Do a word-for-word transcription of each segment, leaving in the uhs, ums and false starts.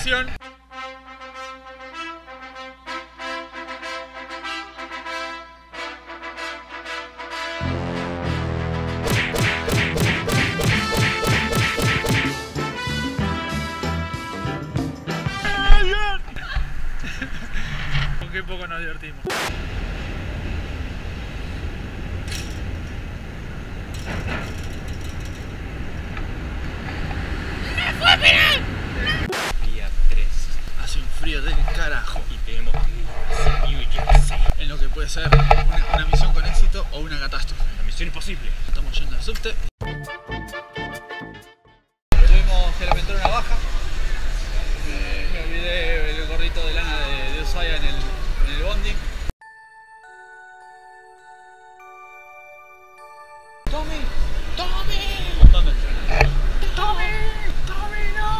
atención. Con qué poco nos divertimos. Día tres. Hace un frío del carajo. Y tenemos que ir a New Jersey. En lo que puede ser una, una misión con éxito o una catástrofe. La misión imposible. Estamos yendo al subte. Tuvimos que lamentar una baja. Eh, me olvidé el gorrito de lana de, de Ushuaia en el, en el bondi. ¡Tommy! ¡Tommy! ¿Dónde está? ¡Tommy! ¡Tommy, no!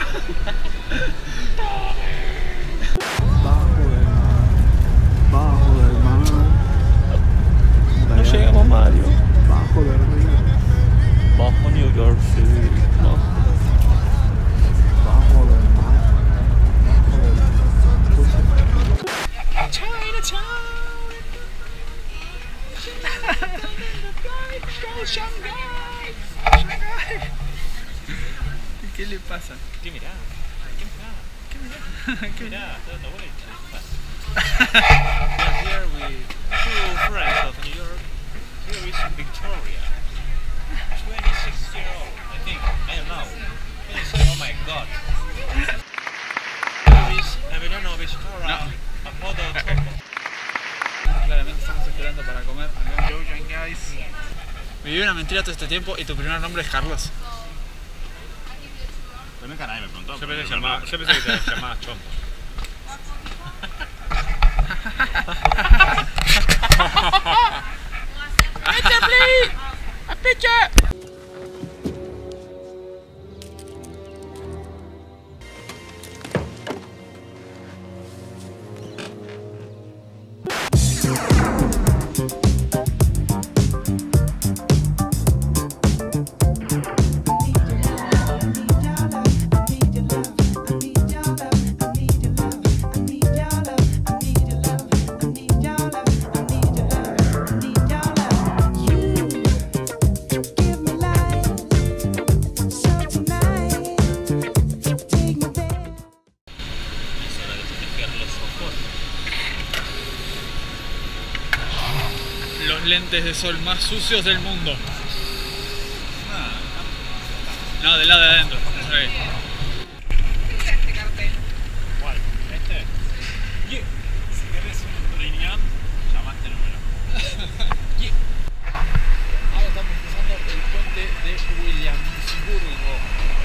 ¡Tommy! Bajo del mar, bajo del mar. No llegamos, Mario. Bajo del río, Bajo New Jersey. No. bajo del mar, bajo del mar. Chinatown! Go Shanghai! Shanghai! ¿Qué le pasa? ¿Qué mirá? ¿Qué mirá? ¿Qué mirá? ¿Qué mirá? Mirá, está dando vueltas. We are here with two friends of New York. Here is Victoria. twenty-six year old, I think. I don't know. twenty-seven, oh my god. Here is Emiliano Victoria. No. A photo of Topo. Claramente estamos esperando para comer. Yo, guys. Viví una mentira todo este tiempo y tu primer nombre es Carlos. Nunca nadie me preguntó. Yo pensé, llamaba, yo pensé que te llamabas Chombo. A picture, please! A picture! Los lentes de sol más sucios del mundo. No, del lado de adentro. ¿Cuál? ¿Este? Yeah. Si querés un riñón, llamaste el número. Yeah. Ahora estamos cruzando el puente de Williamsburgo.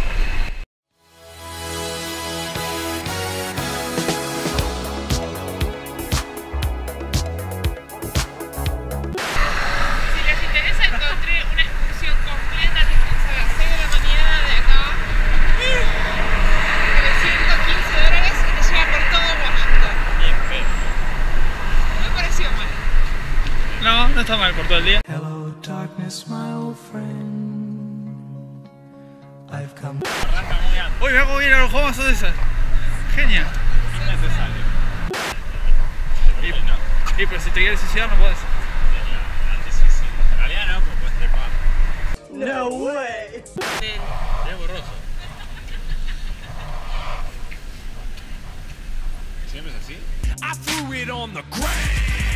No, no está mal por todo el día. Hello darkness, my old friend. I've come. Arranca muy antes. Uy, me hago bien a los juegos de esas. Genial. Innecesario. Y, y pero si te quieres suicidar no puedes. Antes sí, sí. En realidad no, porque puedes trepar. No way. Es borroso. ¿Siempre es así? I threw it on the ground.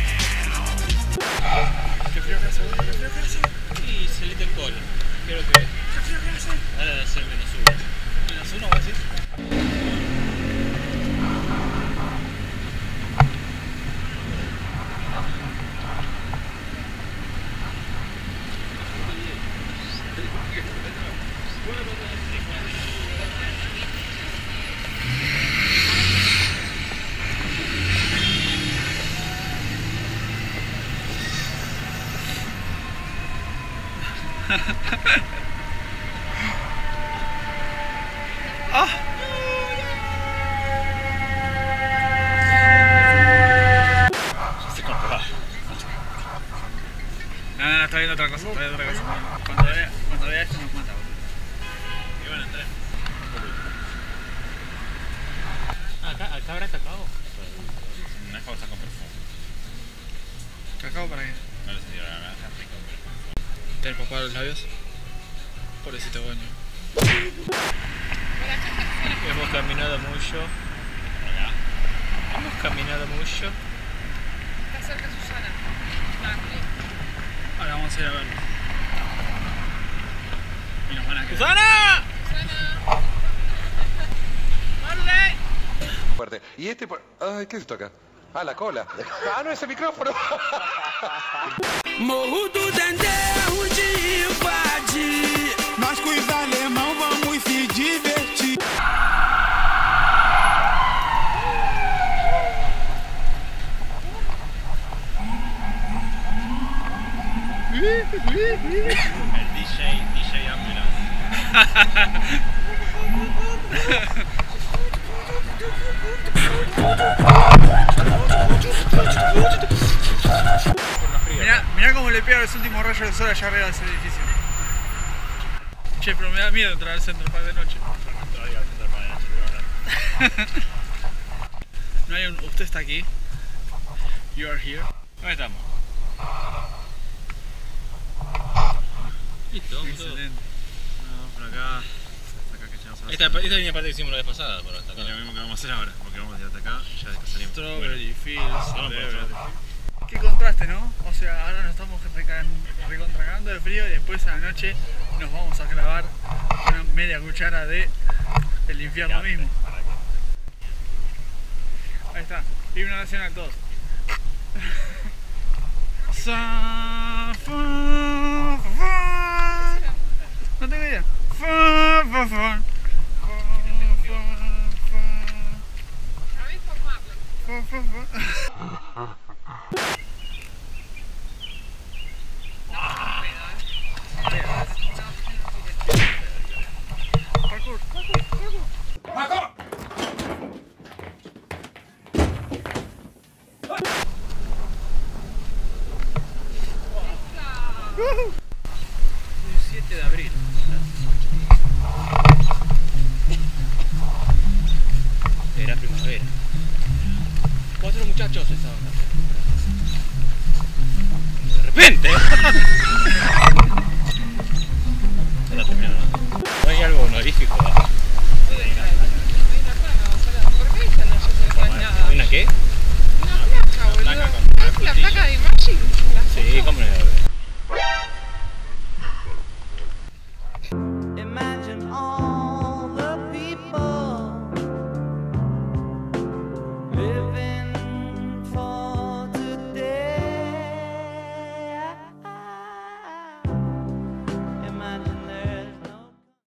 ¿Qué frío que hace? ¿Qué frío que hace? Y salite el cole. Creo que ¿Qué frío que hace? ahora debe ser menos uno. Menos uno, ¿vos decís? ¡Ah! Se comprobaba. No, no, no, está viendo otra cosa, está viendo otra cosa. Cuando vea, cuando vea esto nos mata, boludo. Y van a entrar. ¿Cacao para qué? No le sentí la naranja. ¿Te empapado los labios? Pobrecito coño. Hemos caminado mucho. Acá. Hemos caminado mucho. Está cerca Susana. Marley. Ahora vamos a ir a verlo. Y nos van a quedar. ¡Susana! Susana. Marley. Fuerte. Y este por... Ay, ¿qué es esto acá? Ah, la cola. Ah, no, ese micrófono. Morro do Dendê, de invadir. Nós com os alemão vamos se divertir. El D J, D J Ambulance. Mirá, mirá cómo le pega los últimos rayos del sol allá arriba de ese edificio. Che, pero me da miedo entrar al Central Park de noche. No hay un... Usted está aquí. You are here. ¿Dónde estamos? Listo, vamos todos. Excelente. No, por acá, hasta acá que llegamos a la Esta, zona. esta línea parte que hicimos la vez pasada, pero hasta Y acá. lo mismo que vamos a hacer ahora, porque vamos de hasta acá y ya después salimos. Strawberry Fields. Vamos por Strawberry. otro. Qué contraste, ¿no? O sea, ahora nos estamos reca- recontracagando de frío y después a la noche nos vamos a clavar una media cuchara de el infierno mismo. Ahí está, himno nacional todos. Sa, fa, fa, fa. No tengo idea. Fa, fa, fa. Fa, fa, fa. A mí por Marley. Fa, fa, fa. Parkour, parkour, parkour. siete de abril. Era primavera. Cuatro muchachos estaban acá.